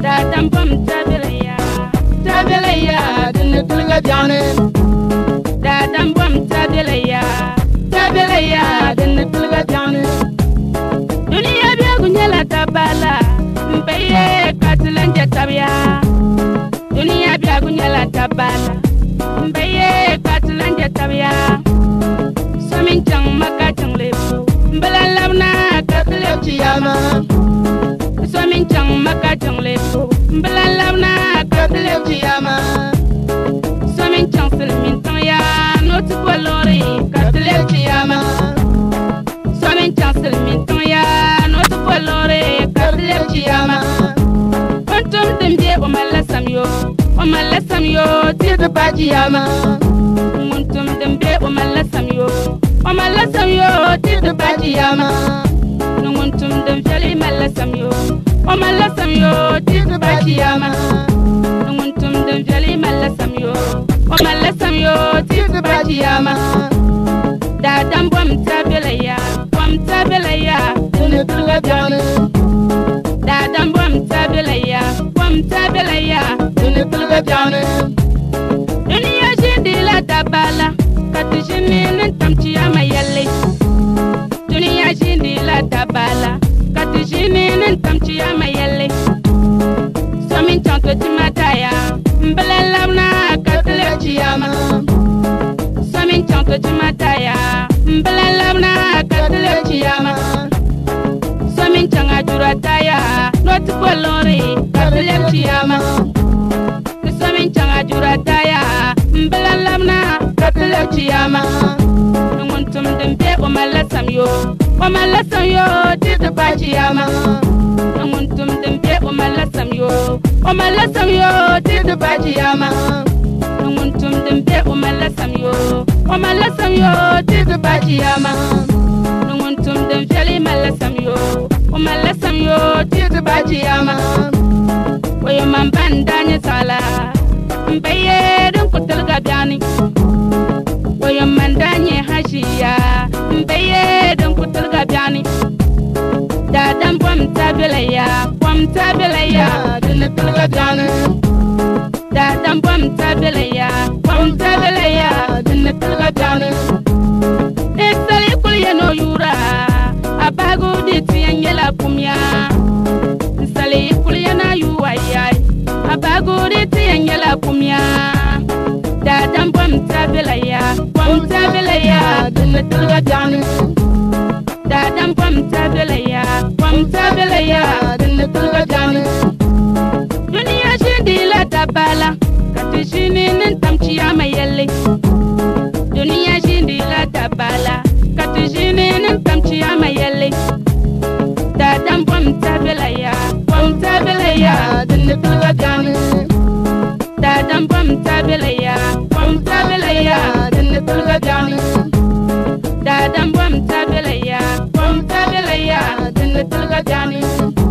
da tambam tabelaya dinne tulga jane da tambam tabelaya dinne tulga jane duniya biya gunyala tabala mbaye katlanja tabya duniya biya gunyala tabala mbaye katlanja tabya somin chang maka chang lebu mbalalabna katle chiyama somin chang maka chang lebu mbalalabna katle chiyama somin chang silmin tang ya notu kolori katle chiyama somin chang silmin tang ya notu kolori katle chiyama kontum dembe o malasam yo tidu bajiyama muntum dembe o malasam yo tidu bajiyama muntum dem jali malasam yo tidu bajiyama muntum dem jali malasam yo tidu bajiyama da dambam tabelaya dinu tulga jani da dambam tabelaya dinu tulga jani duniya shindi la tabala katishini nintamchi amayalle duniya shindi la tabala katishini nintamchi amayalle somin chanto timataya mbalalamna katle chiyama somin chanto timataya mbalalamna katle chiyama somin changa jurataya not kolori katle chiyama somin changa jurataya mbalalamna katle chiyama nguntum dembe o malasam yo tidu bajiyama nguntum dembe o malasam yo tidu bajiyama nguntum dembe o malasam yo tidu bajiyama nguntum dem jali malasam yo tidu bajiyama wayo mambandanya sala mbaye dun kutul gabyani wayo mandanye hashiya mbaye dun kutul gabyani da dan bom tabelaya dinne tulga jani da dan bom tabelaya dinne tulga jani esali kulyano yura abagu ditiyanyela kumya esali kulyana yuwaya abagu ditiyanyela kumya da dan bom tabelaya dinne tulga jani da dan bom tabelaya dinne tulga jani duniya shindi la tabala katishini nintamchi amayalle duniya shindi la tabala katishini nintamchi amayalle da dan bom tabelaya dinne tulga jani da dan bom tabelaya dinne tulga jani da dan bom tabelaya dinne tulga jani